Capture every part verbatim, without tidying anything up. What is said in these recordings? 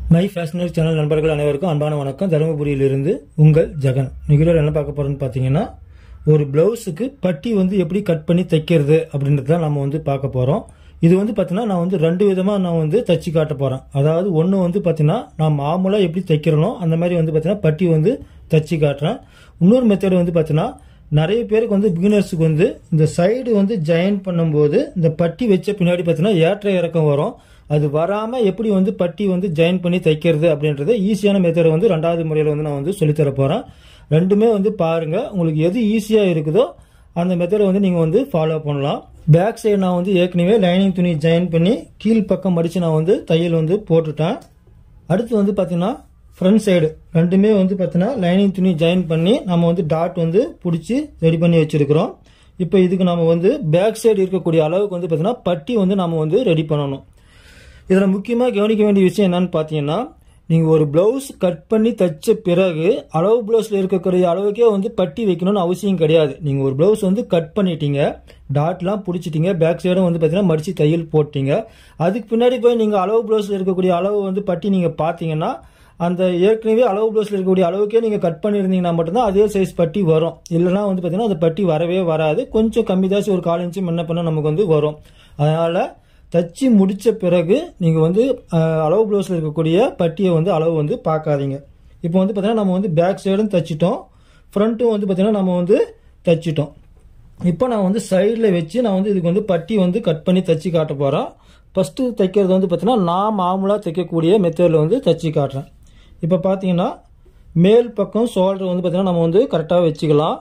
My fashioner channel நண்பர்கள் அனைவருக்கும் அன்பான வணக்கம். தருமபுரியிலிருந்து உங்கள் ஜெகன். நிகழ்ச்சியில் என்ன பார்க்க போறோம்னு பார்த்தீங்கன்னா, ஒரு பிளவுஸுக்கு பட்டி வந்து எப்படி கட் பண்ணி தைக்கிறது அப்படின்றத நம்ம வந்து பார்க்க போறோம். இது வந்து பார்த்தீங்கன்னா நான் வந்து ரெண்டு விதமாக நான் வந்து தச்சு காட்ட போறேன். அதாவது ஒன்று வந்து பார்த்தீங்கன்னா நான் மாமூலாக எப்படி தைக்கிறனோ அந்த மாதிரி வந்து பார்த்தீங்கன்னா பட்டி வந்து தச்சு காட்டுறேன். இன்னொரு மெத்தட் வந்து பார்த்தீங்கன்னா நிறைய பேருக்கு வந்து பிகினர்ஸுக்கு வந்து இந்த சைடு வந்து ஜாயின் பண்ணும்போது இந்த பட்டி வச்ச பின்னாடி பார்த்தீங்கன்னா ஏற்ற இறக்கம் வரும். அது வராமல் எப்படி வந்து பட்டி வந்து ஜாயின் பண்ணி தைக்கிறது அப்படின்றது ஈஸியான மெத்தடை வந்து ரெண்டாவது முறையில் வந்து நான் வந்து சொல்லித்தர போகிறேன். ரெண்டுமே வந்து பாருங்கள், உங்களுக்கு எது ஈஸியாக இருக்குதோ அந்த மெத்தடை வந்து நீங்கள் வந்து ஃபாலோ பண்ணலாம். பேக் சைடு நான் வந்து ஏற்கனவே லைனிங் துணி ஜாயின் பண்ணி கீழ் பக்கம் மடித்து நான் வந்து தையல் வந்து போட்டுட்டேன். அடுத்து வந்து பார்த்தீங்கன்னா ஃப்ரண்ட் சைடு ரெண்டுமே வந்து பார்த்தீங்கன்னா லைனிங் துணி ஜாயின் பண்ணி நம்ம வந்து டாட் வந்து பிடிச்சி ரெடி பண்ணி வச்சுருக்கிறோம். இப்போ இதுக்கு நம்ம வந்து பேக் சைடு இருக்கக்கூடிய அளவுக்கு வந்து பார்த்தீங்கன்னா பட்டி வந்து நம்ம வந்து ரெடி பண்ணணும். இதில் முக்கியமாக கவனிக்க வேண்டிய விஷயம் என்னன்னு பார்த்தீங்கன்னா, நீங்கள் ஒரு ப்ளவுஸ் கட் பண்ணி தைச்ச பிறகு அளவு ப்ளவுஸில் இருக்கக்கூடிய அளவுக்கே வந்து பட்டி வைக்கணும்னு அவசியம் கிடையாது. நீங்கள் ஒரு ப்ளவுஸ் வந்து கட் பண்ணிட்டீங்க, டாட்லாம் பிடிச்சிட்டிங்க, பேக் சைடும் வந்து பார்த்தீங்கன்னா மடித்து தையல் போட்டிங்க. அதுக்கு பின்னாடி போய் நீங்கள் அளவு ப்ளவுஸில் இருக்கக்கூடிய அளவு வந்து பட்டி நீங்கள் பார்த்தீங்கன்னா அந்த ஏற்கனவே அளவு ப்ளவுஸில் இருக்கக்கூடிய அளவுக்கே நீங்கள் கட் பண்ணியிருந்தீங்கன்னா மட்டும்தான் அதே சைஸ் பட்டி வரும். இல்லைனா வந்து பார்த்தீங்கன்னா அந்த பட்டி வரவே வராது. கொஞ்சம் கம்மி தாச்சு ஒரு கால் இன்ச்சு முன்ன பண்ண நமக்கு வந்து வரும். அதனால் தச்சு முடித்த பிறகு நீங்கள் வந்து அளவு ப்ளவுஸில் இருக்கக்கூடிய பட்டியை வந்து அளவு வந்து பார்க்காதீங்க. இப்போ வந்து பார்த்தீங்கன்னா நம்ம வந்து பேக் சைடும் தைச்சிட்டோம், ஃப்ரண்ட்டும் வந்து பார்த்தீங்கன்னா நம்ம வந்து தைச்சிட்டோம். இப்போ நான் வந்து சைடில் வச்சு நான் வந்து இதுக்கு வந்து பட்டி வந்து கட் பண்ணி தைச்சி காட்ட போகிறேன். ஃபஸ்ட்டு தைக்கிறது வந்து பார்த்தீங்கன்னா நான் மாமூலாக தைக்கக்கூடிய மெத்தடில் வந்து தைச்சி காட்டுறேன். இப்போ பார்த்தீங்கன்னா மேல் பக்கம் ஷோல்டர் வந்து பார்த்தீங்கன்னா நம்ம வந்து கரெக்டாக வச்சுக்கலாம்.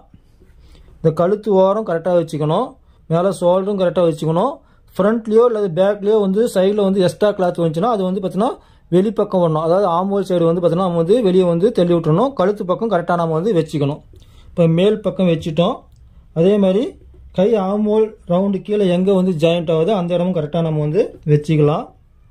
இந்த கழுத்து ஓரம் கரெக்டாக வச்சுக்கணும், மேலே ஷோல்டரும் கரெக்டாக வச்சுக்கணும். ஃப்ரண்ட்லேயோ அல்லது பேக்லேயோ வந்து சைடில் வந்து எக்ஸ்ட்ரா கிளாத் வந்துச்சுன்னா அது வந்து பார்த்தீங்கன்னா வெளிப்பக்கம் வரணும். அதாவது ஆம்போல் சைடு வந்து பார்த்தீங்கன்னா நம்ம வந்து வெளியே வந்து தள்ளி விட்டுறணும். கழுத்து பக்கம் கரெக்டாக நம்ம வந்து வச்சுக்கணும். இப்போ மேல் பக்கம் வச்சுட்டோம். அதே மாதிரி கை ஆம்போல் ரவுண்டு கீழே எங்கே வந்து ஜாயிண்ட் ஆகுதோ அந்த இடமும் கரெக்டாக நம்ம வந்து வச்சுக்கலாம்.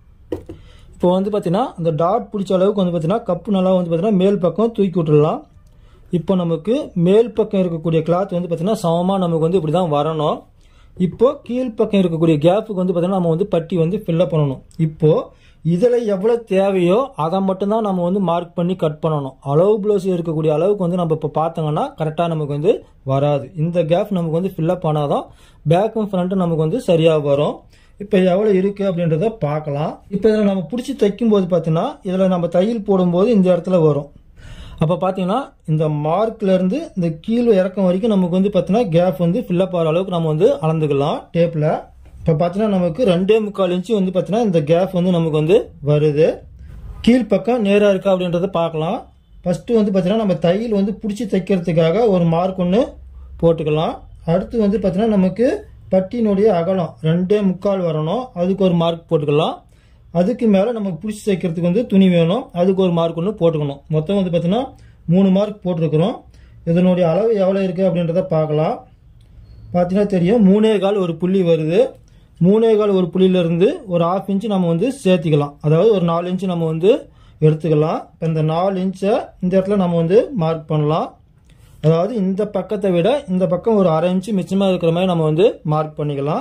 இப்போ வந்து பார்த்தீங்கன்னா அந்த டாட் பிடிச்ச அளவுக்கு வந்து பார்த்தீங்கன்னா கப்பு நல்லா வந்து பார்த்தீங்கன்னா மேல் பக்கம் தூக்கி விட்டுடலாம். இப்போ நமக்கு மேல் பக்கம் இருக்கக்கூடிய கிளாத் வந்து பார்த்தீங்கன்னா சமமாக நமக்கு வந்து இப்படி தான் வரணும். இப்போ கீழ்ப்பக்கம் இருக்கக்கூடிய கேப்புக்கு வந்து பார்த்தீங்கன்னா நம்ம வந்து பட்டி வந்து ஃபில்லப் பண்ணணும். இப்போ இதில் எவ்வளோ தேவையோ அதை மட்டும்தான் நம்ம வந்து மார்க் பண்ணி கட் பண்ணணும். அளவு ப்ளவுஸ் இருக்கக்கூடிய அளவுக்கு வந்து நம்ம இப்போ பார்த்தோங்கன்னா கரெக்டாக நமக்கு வந்து வராது. இந்த கேப் நமக்கு வந்து ஃபில்லப் பண்ணாதான் பேக்கும் ஃப்ரண்ட்டும் நமக்கு வந்து சரியாக வரும். இப்போ எவ்வளோ இருக்குது அப்படின்றத பார்க்கலாம். இப்போ இதில் நம்ம பிடிச்சி தைக்கும் போது பார்த்தீங்கன்னா இதில் நம்ம தையல் போடும்போது இந்த இடத்துல வரும். அப்போ பார்த்தீங்கன்னா இந்த மார்க்லேருந்து இந்த கீழே இறக்கம் வரைக்கும் நமக்கு வந்து பார்த்தீங்கன்னா கேப் வந்து ஃபில்லப் ஆகிற அளவுக்கு நம்ம வந்து அளந்துக்கலாம் டேப்பில். இப்போ பார்த்தீங்கன்னா நமக்கு ரெண்டே முக்கால் இன்ச்சு வந்து பார்த்தீங்கன்னா இந்த கேப் வந்து நமக்கு வந்து வருது. கீழ்ப்பக்கம் நேராக இருக்கா அப்படின்றத பார்க்கலாம். ஃபஸ்ட்டு வந்து பார்த்தீங்கன்னா நம்ம தையல் வந்து பிடிச்சி தைக்கிறதுக்காக ஒரு மார்க் ஒன்று போட்டுக்கலாம். அடுத்து வந்து பார்த்தீங்கன்னா நமக்கு பட்டியினுடைய அகலம் ரெண்டே முக்கால் வரணும், அதுக்கு ஒரு மார்க் போட்டுக்கலாம். அதுக்கு மேலே நமக்கு பிடிச்சி தைக்கிறதுக்கு வந்து துணி வேணும், அதுக்கு ஒரு மார்க் ஒன்று போட்டுக்கணும். மொத்தம் வந்து பார்த்தீங்கன்னா மூணு மார்க் போட்டிருக்கிறோம். இதனுடைய அளவு எவ்வளோ இருக்குது அப்படின்றத பார்க்கலாம். பார்த்தீங்கன்னா தெரியும், மூணே கால் ஒரு புள்ளி வருது. மூணே கால் ஒரு புள்ளியிலேருந்து ஒரு ஆஃப் இன்ச்சு நம்ம வந்து சேர்த்திக்கலாம். அதாவது ஒரு நாலு இன்ச்சு நம்ம வந்து எடுத்துக்கலாம். இப்போ இந்த நாலு இன்ச்சை இந்த இடத்துல நம்ம வந்து மார்க் பண்ணலாம். அதாவது இந்த பக்கத்தை விட இந்த பக்கம் ஒரு அரை இன்ச்சு மிச்சமாக இருக்கிற மாதிரி நம்ம வந்து மார்க் பண்ணிக்கலாம்.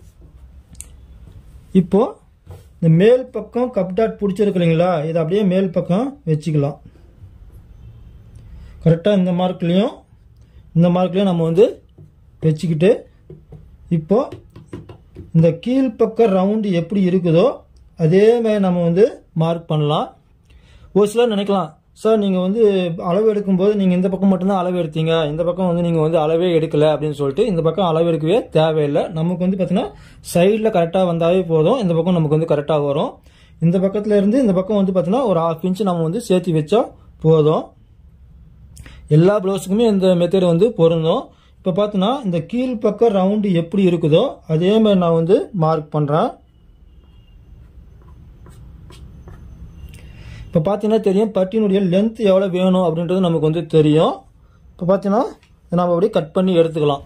இப்போது இந்த மேல் பக்கம் கப் டாட் பிடிச்சிருக்கு இல்லைங்களா, இதை அப்படியே மேல் பக்கம் வச்சுக்கலாம். கரெக்டாக இந்த மார்க்லேயும் இந்த மார்க்லேயும் நம்ம வந்து வச்சுக்கிட்டு இப்போ இந்த கீழ்ப்பக்கம் ரவுண்டு எப்படி இருக்குதோ அதே மாதிரி நம்ம வந்து மார்க் பண்ணலாம். ஒரு சிலர் நினைக்கலாம், சார் நீங்கள் வந்து அளவு எடுக்கும்போது நீங்கள் இந்த பக்கம் மட்டும்தான் அளவு எடுத்தீங்க, இந்த பக்கம் வந்து நீங்கள் வந்து அளவே எடுக்கலை அப்படின்னு சொல்லிட்டு இந்த பக்கம் அளவு எடுக்கவே தேவையில்லை. நமக்கு வந்து பார்த்தீங்கன்னா சைடில் கரெக்டாக வந்தாவே போதும். இந்த பக்கம் நமக்கு வந்து கரெக்டாக வரும். இந்த பக்கத்தில் இருந்து இந்த பக்கம் வந்து பார்த்தீங்கன்னா ஒரு ஹாஃப் இன்ச்சு நம்ம வந்து சேர்த்து வச்சா போதும். எல்லா ப்ளவுஸுக்குமே இந்த மெத்தட் வந்து பொருந்தும். இப்போ பார்த்தீங்கன்னா இந்த கீழ்ப்பக்கம் ரவுண்டு எப்படி இருக்குதோ அதே மாதிரி நான் வந்து மார்க் பண்ணுறேன். இப்போ பார்த்தீங்கன்னா தெரியும் பட்டியினுடைய லென்த் எவ்வளோ வேணும் அப்படின்றது நமக்கு வந்து தெரியும். இப்போ பார்த்தீங்கன்னா நம்ம அப்படியே கட் பண்ணி எடுத்துக்கலாம்.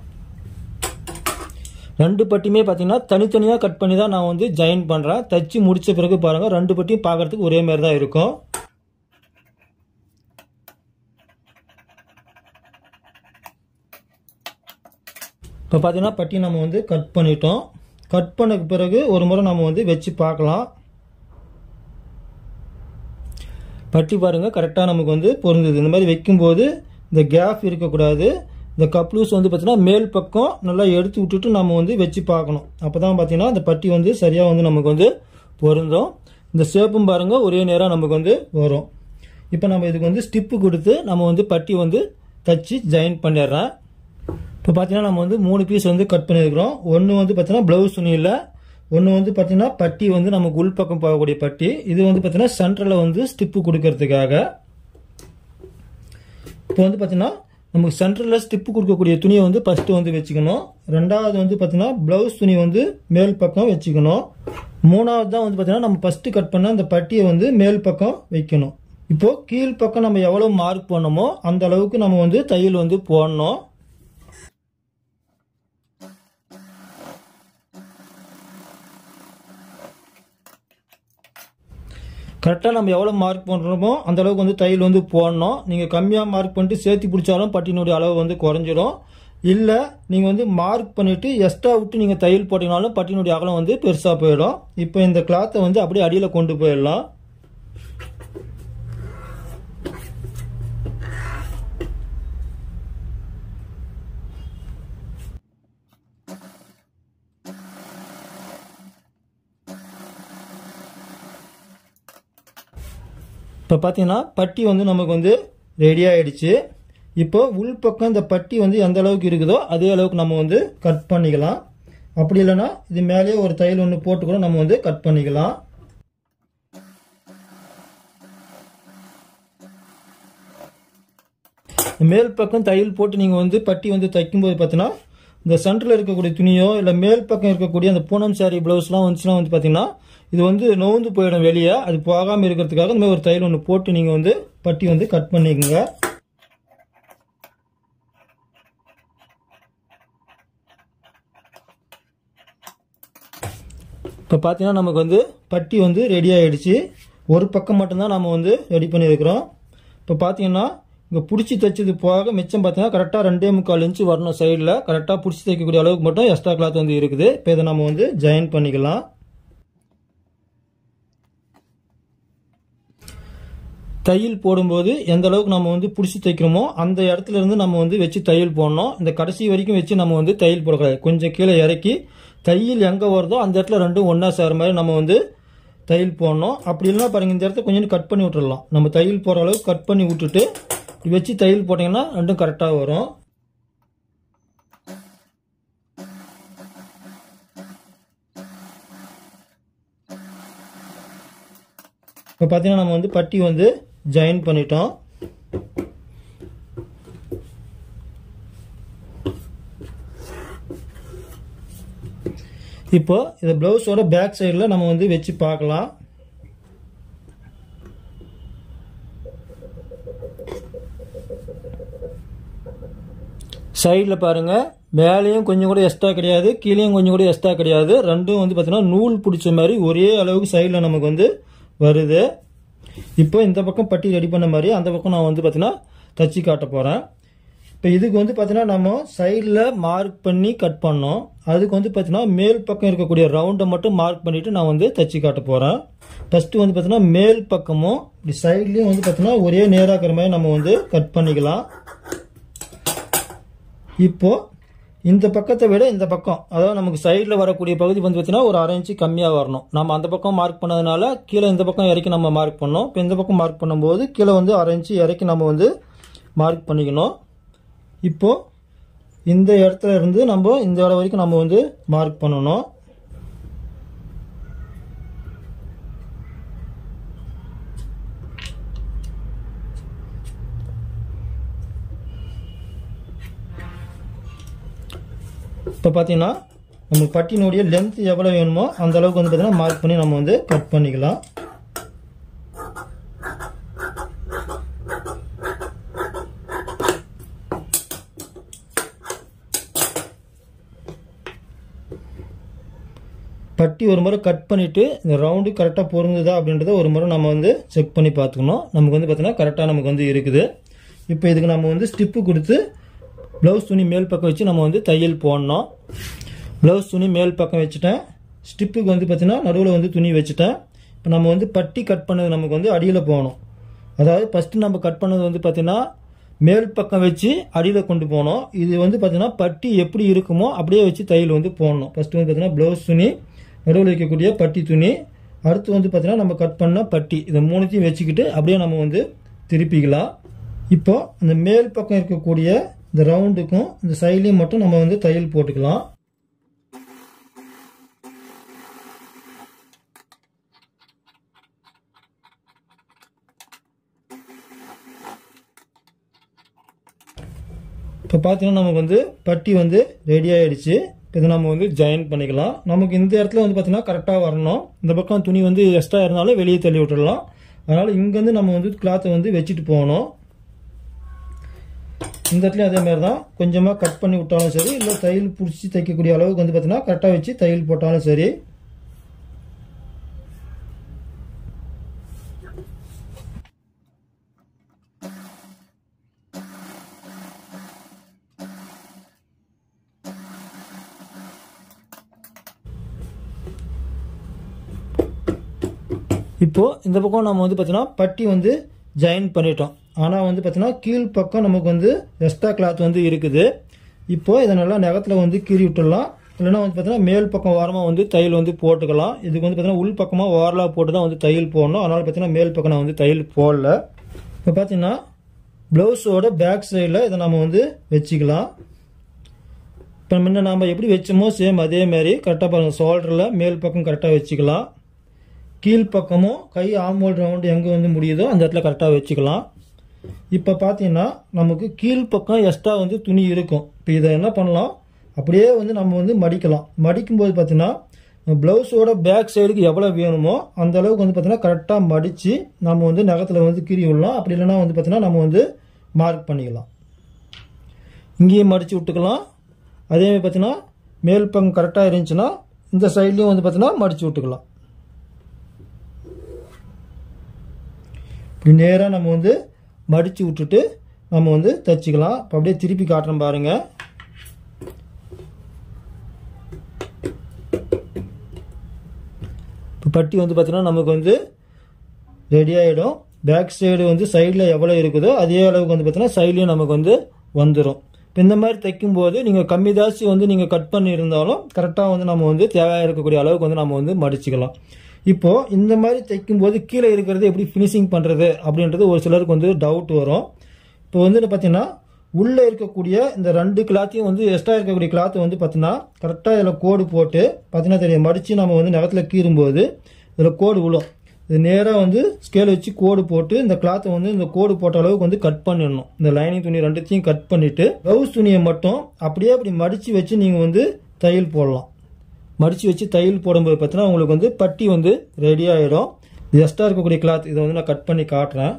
ரெண்டு பட்டியுமே பார்த்தீங்கன்னா தனித்தனியாக கட் பண்ணி தான் நான் வந்து ஜாயின் பண்ணுறேன். தச்சு முடித்த பிறகு பாருங்கள் ரெண்டு பட்டியும் பார்க்குறதுக்கு ஒரே மாதிரி தான் இருக்கும். இப்போ பார்த்தீங்கன்னா பட்டி நம்ம வந்து கட் பண்ணிட்டோம். கட் பண்ண பிறகு ஒரு முறை நம்ம வந்து வச்சு பார்க்கலாம். பட்டி பாருங்கள் கரெக்டாக நமக்கு வந்து பொருந்தது. இந்த மாதிரி வைக்கும்போது இந்த கேப் இருக்கக்கூடாது. இந்த கப் லூஸ் வந்து பார்த்தீங்கன்னா மேல் பக்கம் நல்லா எடுத்து விட்டுட்டு நம்ம வந்து வச்சு பார்க்கணும். அப்போ தான் பார்த்தீங்கன்னா இந்த பட்டி வந்து சரியாக வந்து நமக்கு வந்து பொருந்தும். இந்த ஷேப்பும் பாருங்கள் ஒரே நேரம் நமக்கு வந்து வரும். இப்போ நம்ம இதுக்கு வந்து ஸ்டிப்பு கொடுத்து நம்ம வந்து பட்டி வந்து தச்சு ஜாயின் பண்ணிடுறேன். இப்போ பார்த்தீங்கன்னா நம்ம வந்து மூணு பீஸ் வந்து கட் பண்ணியிருக்கிறோம். ஒன்று வந்து பார்த்தீங்கன்னா ப்ளவுஸ் துணியில், ஒன்று வந்து பார்த்தீங்கன்னா பட்டி வந்து நமக்கு உள் பக்கம் போகக்கூடிய பட்டி. இது வந்து பார்த்தீங்கன்னா சென்டரில் வந்து ஸ்டிப்பு கொடுக்கறதுக்காக. இப்போ வந்து பார்த்தீங்கன்னா நமக்கு சென்டரில் ஸ்டிப்பு கொடுக்கக்கூடிய துணியை வந்து ஃபஸ்ட்டு வந்து வச்சுக்கணும். ரெண்டாவது வந்து பார்த்தீங்கன்னா ப்ளவுஸ் துணி வந்து மேல் பக்கம் வச்சுக்கணும். மூணாவது தான் வந்து பார்த்தீங்கன்னா நம்ம ஃபஸ்ட்டு கட் பண்ண அந்த பட்டியை வந்து மேல் பக்கம் வைக்கணும். இப்போது கீழ் பக்கம் நம்ம எவ்வளோ மார்க் பண்ணணுமோ அந்த அளவுக்கு நம்ம வந்து தையல் வந்து போடணும். கரெக்டாக நம்ம எவ்வளோ மார்க் பண்ணுறோமோ அந்த அளவுக்கு வந்து தையல் வந்து போடணும். நீங்கள் கம்மியாக மார்க் பண்ணிட்டு சேர்த்து பிடிச்சாலும் பட்டினுடைய அளவு வந்து குறைஞ்சிடும். இல்லை நீங்கள் வந்து மார்க் பண்ணிவிட்டு எக்ஸ்ட்ரா விட்டு நீங்கள் தையல் போட்டிங்கனாலும் பட்டினுடைய அகலம் வந்து பெருசாக போயிடும். இப்போ இந்த கிளாத்தை வந்து அப்படியே அடியில் கொண்டு போயிடலாம். இப்போ பார்த்தீங்கன்னா பட்டி வந்து நமக்கு வந்து ரெடி ஆகிடுச்சு. இப்போ உள் பக்கம் இந்த பட்டி வந்து எந்த அளவுக்கு இருக்குதோ அதே அளவுக்கு நம்ம வந்து கட் பண்ணிக்கலாம். அப்படி இல்லைன்னா இது மேலேயே ஒரு தையல் ஒன்று போட்டு கூட நம்ம வந்து கட் பண்ணிக்கலாம். மேல் பக்கம் தையல் போட்டு நீங்கள் வந்து பட்டி வந்து தைக்கும்போது பார்த்தீங்கன்னா இந்த சென்டரில் இருக்கக்கூடிய துணியோ இல்லை மேல் பக்கம் இருக்கக்கூடிய அந்த பூனம் சாரி ப்ளவுஸ்லாம் வந்துச்சுன்னா வந்து பார்த்தீங்கன்னா இது வந்து நோந்து போயிடும் வெளியே. அது போகாமல் இருக்கிறதுக்காக இந்த மாதிரி ஒரு தையல் ஒன்று போட்டு நீங்கள் வந்து பட்டி வந்து கட் பண்ணிக்கோங்க. இப்போ பார்த்தீங்கன்னா நமக்கு வந்து பட்டி வந்து ரெடி ஆகிடுச்சு. ஒரு பக்கம் மட்டும்தான் நம்ம வந்து ரெடி பண்ணியிருக்கிறோம். இப்போ பார்த்தீங்கன்னா இங்கே பிடிச்சி தைச்சது போக மிச்சம் பார்த்தீங்கன்னா கரெக்டாக ரெண்டே முக்கால் இன்ச்சு வரணும். சைடில் கரெக்டாக பிடிச்சி தைக்கக்கூடிய அளவுக்கு மட்டும் எக்ஸ்ட்ரா கிளாத் வந்து இருக்குது. இப்போ இதை நம்ம வந்து ஜாயின் பண்ணிக்கலாம். தையல் போடும்போது எந்த அளவுக்கு நம்ம வந்து பிடிச்சி தைக்கிறோமோ அந்த இடத்துல இருந்து நம்ம வந்து வச்சு தையல் போடணும். இந்த கடைசி வரைக்கும் வச்சு நம்ம வந்து தையல் போடக்கூடாது. கொஞ்சம் கீழே இறக்கி தையல் எங்கே வருதோ அந்த இடத்துல ரெண்டும் ஒன்றா சேர மாதிரி நம்ம வந்து தையல் போடணும். அப்படி இல்லைன்னா பாருங்கள் இந்த இடத்த கொஞ்சம் கட் பண்ணி விட்டுடலாம். நம்ம தையல் போகிற அளவுக்கு கட் பண்ணி விட்டுட்டு வச்சு தையல் போட்டிங்கன்னா ரெண்டும் கரெக்டாக வரும். இப்போ பார்த்தீங்கன்னா நம்ம வந்து பட்டி வந்து ஜாயின் பண்ணிட்டோம். இப்போ இந்த ப்ளவுஸோட பேக் சைடில் நம்ம வந்து வச்சு பார்க்கலாம். சைடில் பாருங்கள் மேலேயும் கொஞ்சம் கூட எக்ஸ்ட்ரா கிடையாது, கீழேயும் கொஞ்சம் கூட எக்ஸ்ட்ரா கிடையாது. ரெண்டும் வந்து பார்த்தீங்கன்னா நூல் பிடிச்ச மாதிரி ஒரே அளவுக்கு சைடில் நமக்கு வந்து வருது. இப்போ இந்த பக்கம் பட்டி ரெடி பண்ண மாதிரி அந்த பக்கம் நான் வந்து பார்த்தீங்கன்னா தச்சு காட்ட போகிறேன். இப்போ இதுக்கு வந்து பார்த்தீங்கன்னா நம்ம சைடில் மார்க் பண்ணி கட் பண்ணோம். அதுக்கு வந்து பார்த்தீங்கன்னா மேல் பக்கம் இருக்கக்கூடிய ரவுண்டை மட்டும் மார்க் பண்ணிவிட்டு நான் வந்து தச்சு காட்ட போகிறேன். ஃபஸ்ட்டு வந்து பார்த்தீங்கன்னா மேல் பக்கமும் இப்படி சைட்லேயும் வந்து பார்த்தீங்கன்னா ஒரே நேராக்கிற மாதிரி நம்ம வந்து கட் பண்ணிக்கலாம். இப்போது இந்த பக்கத்தை விட இந்த பக்கம், அதாவது நமக்கு சைடில் வரக்கூடிய பகுதி வந்து பார்த்தீங்கன்னா ஒரு அரை இன்ச்சு கம்மியாக வரணும். நம்ம அந்த பக்கம் மார்க் பண்ணதுனால கீழே இந்த பக்கம் இறக்கி நம்ம மார்க் பண்ணோம். இப்போ இந்த பக்கம் மார்க் பண்ணும்போது கீழே வந்து அரை இன்ச்சு இறக்கி நம்ம வந்து மார்க் பண்ணிக்கணும். இப்போது இந்த இடத்துல இருந்து நம்ம இந்த இடம் வரைக்கும் நம்ம வந்து மார்க் பண்ணணும். இப்போ பார்த்தீங்கன்னா நம்ம பட்டினுடைய லென்த் எவ்வளோ வேணுமோ அந்த அளவுக்கு வந்து பார்த்தீங்கன்னா மார்க் பண்ணி நம்ம வந்து கட் பண்ணிக்கலாம். பட்டி ஒரு முறை கட் பண்ணிவிட்டு இந்த ரவுண்டு கரெக்டாக பொருந்துதா அப்படின்றத ஒரு முறை நம்ம வந்து செக் பண்ணி பார்த்துக்கணும். நமக்கு வந்து பார்த்தீங்கன்னா கரெக்டாக நமக்கு வந்து இருக்குது. இப்போ இதுக்கு நம்ம வந்து ஸ்டிப்பு கொடுத்து ப்ளவுஸ் துணி மேல் பக்கம் வச்சு நம்ம வந்து தையல் போடணும். ப்ளவுஸ் துணி மேல் பக்கம் வச்சுட்டேன். ஸ்டிப்புக்கு வந்து பார்த்தீங்கன்னா நடுவில் வந்து துணி வச்சுட்டேன். இப்போ நம்ம வந்து பட்டி கட் பண்ணது நமக்கு வந்து அடியில் போகணும். அதாவது ஃபஸ்ட்டு நம்ம கட் பண்ணது வந்து பார்த்தீங்கன்னா மேல் பக்கம் வச்சு அடியில் கொண்டு போனோம். இது வந்து பார்த்தீங்கன்னா பட்டி எப்படி இருக்குமோ அப்படியே வச்சு தையல் வந்து போடணும். ஃபஸ்ட்டு வந்து பார்த்தீங்கன்னா ப்ளவுஸ் துணி, நடுவில் வைக்கக்கூடிய பட்டி துணி, அடுத்து வந்து பார்த்தீங்கன்னா நம்ம கட் பண்ண பட்டி, இதை மூணுத்தையும் வச்சுக்கிட்டு அப்படியே நம்ம வந்து திருப்பிக்கலாம். இப்போ அந்த மேல் பக்கம் இருக்கக்கூடிய இந்த ரவுண்டுக்கும் இந்த சைட்லையும் மட்டும் நம்ம வந்து தையல் போட்டுக்கலாம். இப்போ பார்த்தீங்கன்னா நமக்கு வந்து பட்டி வந்து ரெடி ஆகிடுச்சு. இதை நம்ம வந்து ஜாயின் பண்ணிக்கலாம். நமக்கு இந்த இடத்துல வந்து பார்த்தீங்கன்னா கரெக்டாக வரணும். இந்த பக்கம் துணி வந்து எக்ஸ்ட்ரா இருந்தாலும் வெளியே தள்ளி விட்டுடலாம். அதனால் இங்கேருந்து நம்ம வந்து கிளாத்தை வந்து வச்சுட்டு போகணும். இந்த இடத்துல அதே மாதிரி தான் கொஞ்சமாக கட் பண்ணி விட்டாலும் சரி, இல்லை தையல் பிடிச்சி தைக்கக்கூடிய அளவுக்கு வந்து பார்த்தீங்கன்னா கரெக்டாக வச்சு தையல் போட்டாலும் சரி. இப்போ இந்த பக்கம் நம்ம வந்து பார்த்தீங்கன்னா பட்டி வந்து ஜாயின் பண்ணிட்டோம். ஆனால் வந்து பார்த்தீங்கன்னா கீழ் பக்கம் நமக்கு வந்து எக்ஸ்ட்ரா கிளாத் வந்து இருக்குது. இப்போ இதை நல்லா நகத்தில் வந்து கீறி விட்டுடலாம். இல்லைன்னா வந்து பார்த்தீங்கன்னா மேல் பக்கம் ஓரமாக வந்து தையல் வந்து போட்டுக்கலாம். இதுக்கு வந்து பார்த்தீங்கன்னா உள் பக்கமாக ஓரலாக போட்டு தான் வந்து தையல் போடணும். அதனால் பார்த்தீங்கன்னா மேல் பக்கம் நான் வந்து தையல் போடல. இப்போ பார்த்தீங்கன்னா ப்ளவுஸோட பேக் சைடில் இதை நம்ம வந்து வச்சுக்கலாம். இப்போ முன்ன நாம் எப்படி வச்சோமோ சேம் அதே மாதிரி கரெக்டாக பாருங்கள், ஷோல்டரில் மேல் பக்கம் கரெக்டாக வச்சுக்கலாம். கீழ்ப்பக்கமும் கை ஆம்போல் ரவுண்டு எங்கே வந்து முடியுதோ அந்த இடத்துல கரெக்டாக வச்சுக்கலாம். இப்போ பார்த்தீங்கன்னா நமக்கு கீழ்ப்பக்கம் எக்ஸ்ட்ரா வந்து துணி இருக்கும். இப்போ இதை என்ன பண்ணலாம், அப்படியே வந்து நம்ம வந்து மடிக்கலாம். மடிக்கும்போது பார்த்தீங்கன்னா ப்ளவுஸோட பேக் சைடுக்கு எவ்வளோ வேணுமோ அந்த அளவுக்கு வந்து பார்த்தீங்கன்னா கரெக்டாக மடித்து நம்ம வந்து நகத்தில் வந்து கீறி விடலாம். அப்படி இல்லைன்னா வந்து பார்த்தீங்கன்னா நம்ம வந்து மார்க் பண்ணிக்கலாம். இங்கேயும் மடித்து விட்டுக்கலாம். அதேமாதிரி பார்த்தீங்கன்னா மேல் பக்கம் கரெக்டாக இருந்துச்சுன்னா இந்த சைட்லேயும் வந்து பார்த்தீங்கன்னா மடித்து விட்டுக்கலாம். இப்படி நேராக நம்ம வந்து மடித்து விட்டுட்டு நம்ம வந்து தைச்சிக்கலாம். இப்போ அப்படியே திருப்பி காட்டுறோம் பாருங்கள். இப்போ பட்டி வந்து பார்த்தீங்கன்னா நமக்கு வந்து ரெடி ஆகிடும். பேக் சைடு வந்து சைடில் எவ்வளோ இருக்குதோ அதே அளவுக்கு வந்து பார்த்தீங்கன்னா சைட்லேயும் நமக்கு வந்து வந்துடும். இப்போ இந்த மாதிரி தைக்கும்போது நீங்கள் கம்மி தாசி வந்து நீங்கள் கட் பண்ணியிருந்தாலும் கரெக்டாக வந்து நம்ம வந்து தேவையாக இருக்கக்கூடிய அளவுக்கு வந்து நம்ம வந்து மடிச்சுக்கலாம். இப்போது இந்த மாதிரி தைக்கும்போது கீழே இருக்கிறது எப்படி ஃபினிஷிங் பண்ணுறது அப்படின்றது ஒரு சிலருக்கு வந்து டவுட் வரும். இப்போ வந்து பார்த்தீங்கன்னா உள்ளே இருக்கக்கூடிய இந்த ரெண்டு கிளாத்தையும் வந்து எக்ஸ்ட்ரா இருக்கக்கூடிய கிளாத்தை வந்து பார்த்தீங்கன்னா கரெக்டாக இதில் கோடு போட்டு பார்த்தீங்கன்னா தெரியும், மடித்து நம்ம வந்து நகத்தில் கீறும்போது இதில் கோடு விழும். இது நேராக வந்து ஸ்கேல் வச்சு கோடு போட்டு இந்த கிளாத்தை வந்து இந்த கோடு போட்ட அளவுக்கு வந்து கட் பண்ணிடணும். இந்த லைனிங் துணி ரெண்டுத்தையும் கட் பண்ணிவிட்டு ப்ளவுஸ் துணியை மட்டும் அப்படியே அப்படி மடித்து வச்சு நீங்கள் வந்து தையல் போடலாம். மடித்து வச்சு தையல் போடும்போது பார்த்தீங்கன்னா உங்களுக்கு வந்து பட்டி வந்து ரெடி ஆகிடும். இது எக்ஸ்ட்ரா இருக்கக்கூடிய கிளாத் இதை வந்து நான் கட் பண்ணி காட்டுறேன்.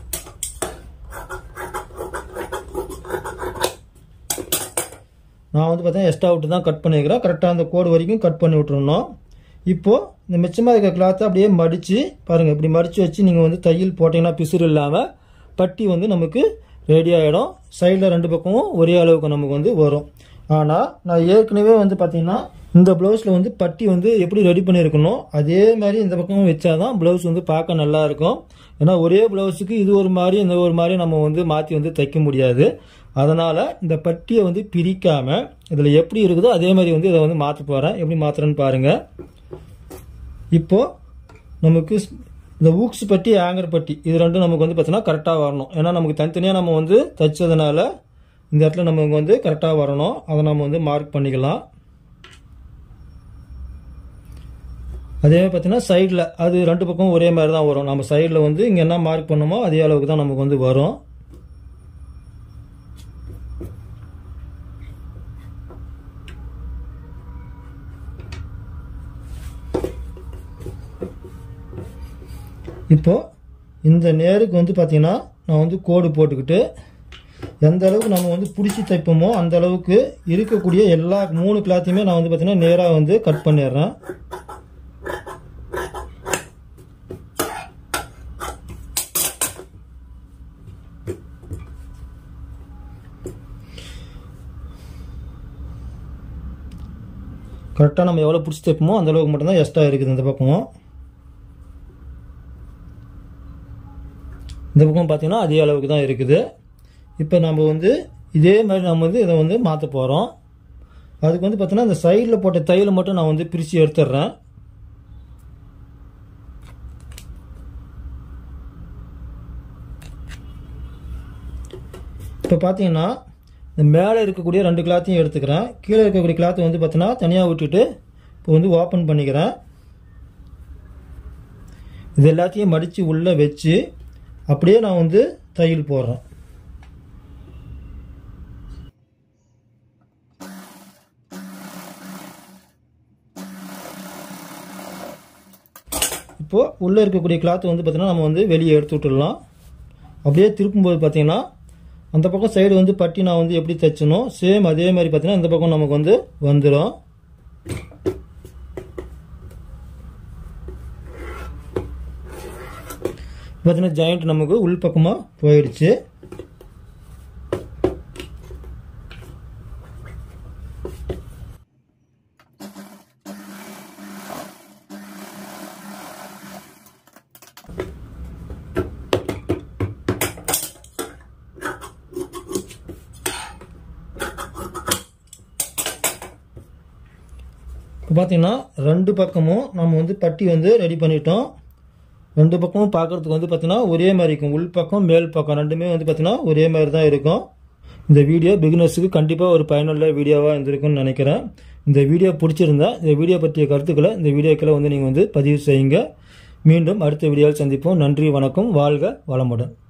நான் வந்து பார்த்தீங்கன்னா எக்ஸ்ட்ரா விட்டு தான் கட் பண்ணிக்கிறேன். கரெக்டாக அந்த கோடு வரைக்கும் கட் பண்ணி விட்டுருணும். இப்போது இந்த மிச்சமாக இருக்கிற கிளாத்தை அப்படியே மடித்து பாருங்கள், இப்படி மடித்து வச்சு நீங்கள் வந்து தையல் போட்டிங்கன்னா பிசுறு இல்லாமல் பட்டி வந்து நமக்கு ரெடி ஆகிடும். சைடில் ரெண்டு பக்கமும் ஒரே அளவுக்கு நமக்கு வந்து வரும். ஆனால் நான் ஏற்கனவே வந்து பார்த்தீங்கன்னா இந்த ப்ளவுஸில் வந்து பட்டி வந்து எப்படி ரெடி பண்ணியிருக்கணும் அதே மாதிரி இந்த பக்கமும் வச்சாதான் ப்ளவுஸ் வந்து பார்க்க நல்லா இருக்கும். ஏன்னா ஒரே ப்ளவுஸுக்கு இது ஒரு மாதிரி இந்த ஒரு மாதிரி நம்ம வந்து மாற்றி வந்து தைக்க முடியாது. அதனால் இந்த பட்டியை வந்து பிரிக்காமல் இதில் எப்படி இருக்குதோ அதே மாதிரி வந்து இதை வந்து மாற்ற போகிறேன். எப்படி மாற்றுறேன்னு பாருங்கள். இப்போது நமக்கு இந்த ஊக்ஸ் பட்டி ஆங்கர் பட்டி இது ரெண்டும் நமக்கு வந்து பார்த்தீங்கன்னா கரெக்டாக வரணும். ஏன்னா நமக்கு தனித்தனியாக நம்ம வந்து தைச்சதுனால இந்த இடத்துல நமக்கு வந்து கரெக்டாக வரணும். அதை நம்ம வந்து மார்க் பண்ணிக்கலாம். அதே மாதிரி பார்த்தீங்கன்னா சைடில் அது ரெண்டு பக்கம் ஒரே மாதிரி தான் வரும். நம்ம சைடில் வந்து இங்கே என்ன மார்க் பண்ணோமோ அதே அளவுக்கு தான் நமக்கு வந்து வரும். இப்போது இந்த நேருக்கு வந்து பார்த்தீங்கன்னா நான் வந்து கோடு போட்டுக்கிட்டு எந்த அளவுக்கு நம்ம வந்து பிடிச்சி தைப்போமோ அந்த அளவுக்கு இருக்கக்கூடிய எல்லா மூணு கிளாத்தையுமே நான் வந்து பார்த்தீங்கன்னா நேராக வந்து கட் பண்ணிடுறேன். கரெக்டாக நம்ம எவ்வளோ பிடிச்சி தைப்போமோ அந்த அளவுக்கு மட்டும்தான் எக்ஸ்ட்ரா இருக்குது இந்த பக்கம். இந்த பக்கம் பார்த்தீங்கன்னா அதே அளவுக்கு தான் இருக்குது. இப்போ நம்ம வந்து இதே மாதிரி நம்ம வந்து இதை வந்து மாற்ற போகிறோம். அதுக்கு வந்து பார்த்தீங்கன்னா இந்த சைடில் போட்ட தையலை மட்டும் நான் வந்து பிரித்து எடுத்துடுறேன். இப்போ பார்த்தீங்கன்னா இந்த மேலே இருக்கக்கூடிய ரெண்டு கிளாத்தையும் எடுத்துக்கிறேன். கீழே இருக்கக்கூடிய கிளாத்தை வந்து பார்த்தீங்கன்னா தனியாக விட்டுட்டு இப்போ வந்து ஓப்பன் பண்ணிக்கிறேன். இது எல்லாத்தையும் மடித்து உள்ளே வச்சு அப்படியே நான் வந்து தையல் போடுறேன். இப்போது உள்ளே இருக்கக்கூடிய கிளாத்து வந்து பார்த்தீங்கன்னா நம்ம வந்து வெளியே எடுத்து விட்டுடலாம். அப்படியே திருப்பும்போது பார்த்தீங்கன்னா அந்த பக்கம் சைடு வந்து பட்டி நான் வந்து எப்படி தைச்சனோ சேம் அதே மாதிரி பார்த்தீங்கன்னா இந்த பக்கம் நமக்கு வந்து வந்துடும். பார்த்தீங்கன்னா ஜாயிண்ட் நமக்கு உள் பக்கமாக போயிடுச்சு. இப்போ பார்த்தீங்கன்னா ரெண்டு பக்கமும் நம்ம வந்து பட்டி வந்து ரெடி பண்ணிட்டோம். ரெண்டு பக்கமும் பார்க்குறதுக்கு வந்து பார்த்தீங்கன்னா ஒரே மாதிரி இருக்கும். உள் பக்கம் மேல் பக்கம் ரெண்டுமே வந்து பார்த்தீங்கன்னா ஒரே மாதிரி தான் இருக்கும். இந்த வீடியோ பிகினர்ஸுக்கு கண்டிப்பாக ஒரு பயனுள்ள வீடியோவாக இருந்திருக்கும்னு நினைக்கிறேன். இந்த வீடியோ பிடிச்சிருந்தா இந்த வீடியோ பற்றிய கருத்துக்களை இந்த வீடியோக்களை வந்து நீங்கள் வந்து பதிவு செய்யுங்க. மீண்டும் அடுத்த வீடியோவில் சந்திப்போம். நன்றி, வணக்கம், வாழ்க வளமுடன்.